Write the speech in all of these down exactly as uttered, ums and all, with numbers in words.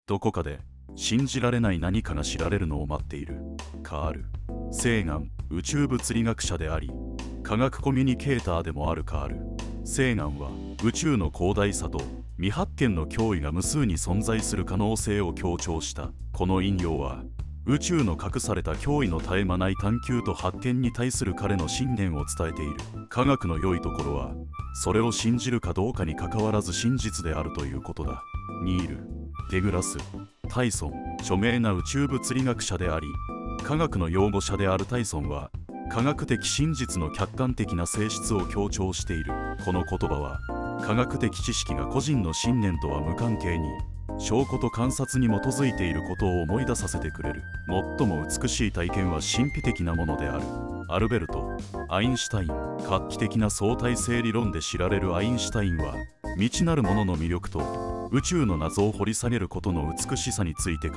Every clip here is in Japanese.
どこかで信じられない何かが知られるのを待っている。カール・セーガン、宇宙物理学者であり科学コミュニケーターでもあるカール・セーガンは、宇宙の広大さと未発見の脅威が無数に存在する可能性を強調した。この引用は宇宙の隠された脅威の絶え間ない探求と発見に対する彼の信念を伝えている。科学の良いところはそれを信じるかどうかにかかわらず真実であるということだ。ニール・デグラス・タイソン、著名な宇宙物理学者であり科学の擁護者であるタイソンは、科学的真実の客観的な性質を強調している。この言葉は科学的知識が個人の信念とは無関係に証拠と観察に基づいていることを思い出させてくれる。最も美しい体験は神秘的なものである。アルベルト・アインシュタイン、画期的な相対性理論で知られるアインシュタインは、未知なるものの魅力と宇宙の謎を掘り下げることの美しさについて語った。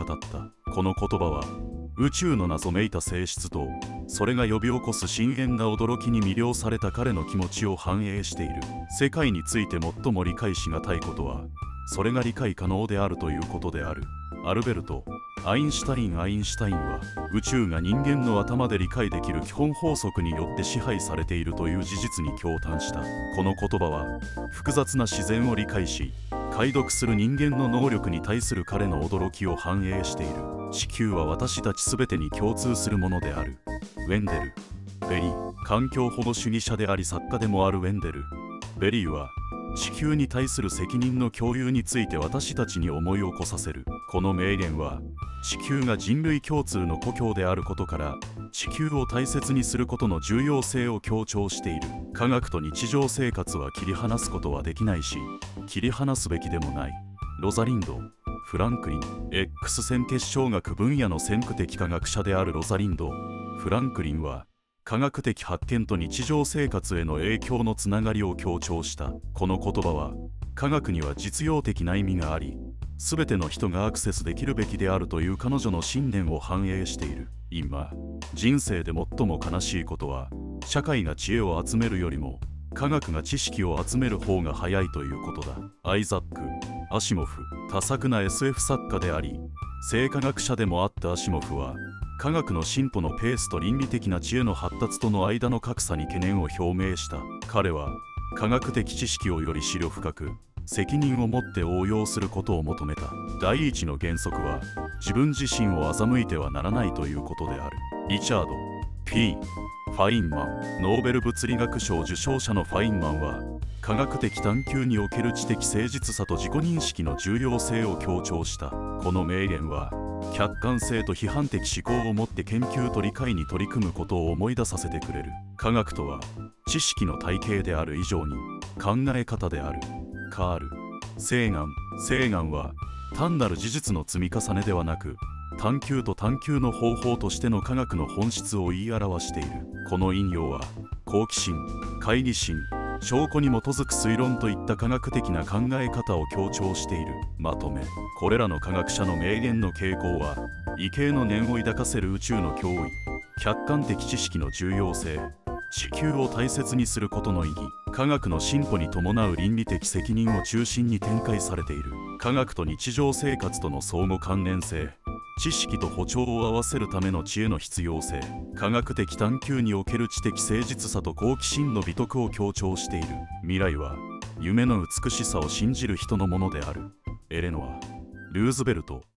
この言葉は宇宙の謎めいた性質とそれが呼び起こす深遠な驚きに魅了された彼の気持ちを反映している。世界について最も理解しがたいことはそれが理解可能であるということである。アルベルト・アインシュタインアインシュタインは、宇宙が人間の頭で理解できる基本法則によって支配されているという事実に驚嘆した。この言葉は複雑な自然を理解し解読する人間の能力に対する彼の驚きを反映している。地球は私たち全てに共通するものである。ウェンデル・ベリー、環境保護主義者であり作家でもあるウェンデル・ベリーは、地球に対する責任の共有について私たちに思い起こさせる。この名言は地球が人類共通の故郷であることから地球を大切にすることの重要性を強調している。科学と日常生活は切り離すことはできないし切り離すべきでもない。ロザリンド・フランクリン、 X 線結晶学分野の先駆的科学者であるロザリンド・フランクリンは、科学的発見と日常生活への影響のつながりを強調した。この言葉は科学には実用的な意味があり全ての人がアクセスできるべきであるという彼女の信念を反映している。今人生で最も悲しいことは社会が知恵を集めるよりも科学が知識を集める方が早いということだ。アイザック・アシモフ、多作な エスエフ 作家であり生化学者でもあったアシモフは、科学の進歩のペースと倫理的な知恵の発達との間の格差に懸念を表明した。彼は科学的知識をより思慮深く責任を持って応用することを求めた。第一の原則は自分自身を欺いてはならないということである。リチャード・ P ・ファインマン、ノーベル物理学賞受賞者のファインマンは、科学的探求における知的誠実さと自己認識の重要性を強調した。この名言は客観性と批判的思考を持って研究と理解に取り組むことを思い出させてくれる。科学とは知識の体系である以上に考え方である。カール・セーガン、セーガンは単なる事実の積み重ねではなく探求と探求の方法としての科学の本質を言い表している。この引用は好奇心、懐疑心、証拠に基づく推論といった科学的な考え方を強調している。まとめ、これらの科学者の名言の傾向は、畏敬の念を抱かせる宇宙の脅威、客観的知識の重要性、地球を大切にすることの意義、科学の進歩に伴う倫理的責任を中心に展開されている。科学と日常生活との相互関連性、知識と歩調を合わせるための知恵の必要性、科学的探求における知的誠実さと好奇心の美徳を強調している。未来は夢の美しさを信じる人のものである。エレノア・ルーズベルト